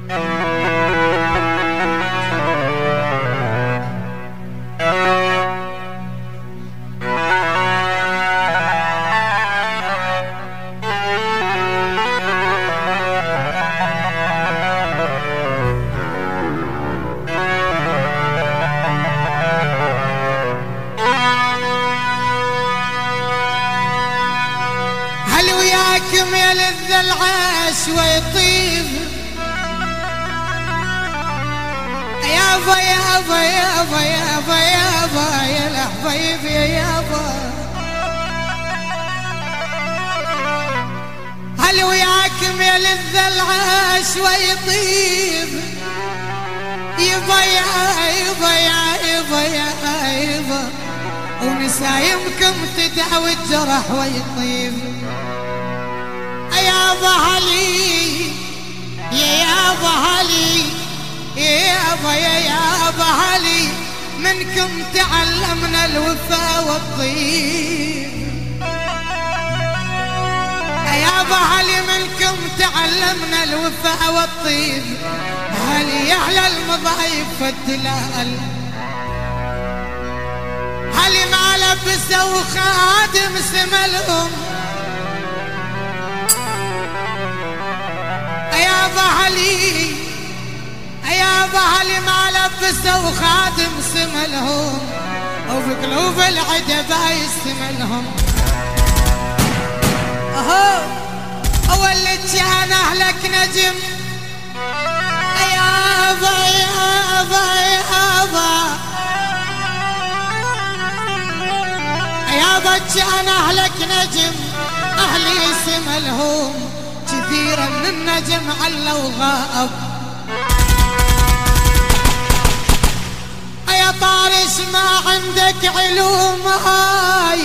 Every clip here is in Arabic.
هل وياكم يلذ العاش ويطيب يابا يابا يابا يابا يابا يا الحبيب يا يابا. هل وياكم يلذ العاش ويطيب يبا يا يبا يا يبا يا يبا ونسايمكم تدعوي الجرح ويطيب يابا هلي يا يابا هلي يا يابا يا يابا هلي منكم تعلمنا الوفا والطيب يابا هلي منكم تعلمنا الوفا والطيب. هلي يحلى المضايف والدلال هلي ما لبسوا خادم سملهم يابا هلي يابا هلي ما لبسوا خادم سملهم وفي قلوب العدا بايس سملهم. اول كان اهلك نجم يابا يابا يابا يابا كان اهلك نجم اهلي سملهم كثيرا من النجم علا وغائب. يا طارش ما عندك علوم هاي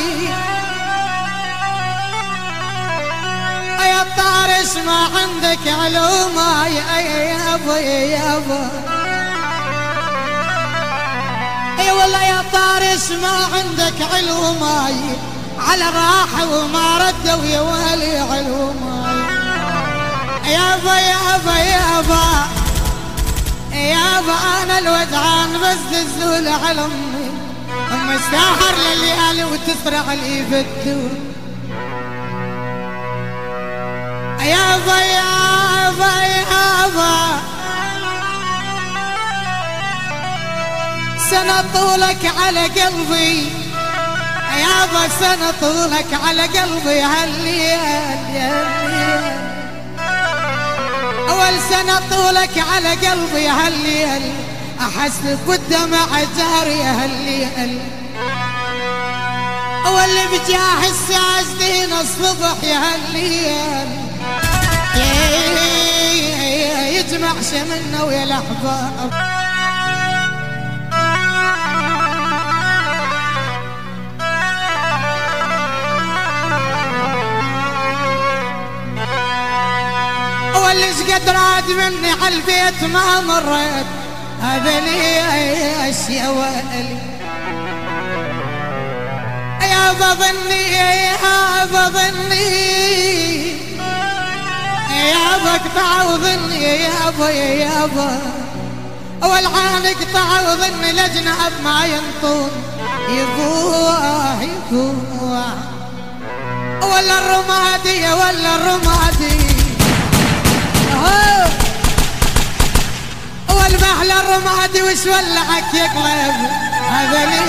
يا طارش ما عندك علوم هاي يا يابا يا يابا اي والله يا طارش ما عندك علوم هاي على راحة وما ردوا يا والي علوم هاي يابا يابا يابا يابا انا الودعان بس تزول على امي ام الساحر لليالي وتسرع لي بالدور يابا يابا يابا سنة طولك على قلبي يابا سنة طولك على قلبي هالليل أول سنة طولك على قلبي هالليل أحس بالدمع جاري هالليل أول بجاه الساجدين الصبح يا هالليل يجمع شملنا ويا الأحباب. واللي قد راد مني عالبيت ما مريت هذا ليش يا والي يا بظني يا بظني يا بقطع وظني يا يابا يا يابا والعان قطع وظني لجنب ما ينطون يبوع يبوع ولا الرمادي ولا الرمادي والمحلى الرمادي وش ولعك يقلب هذا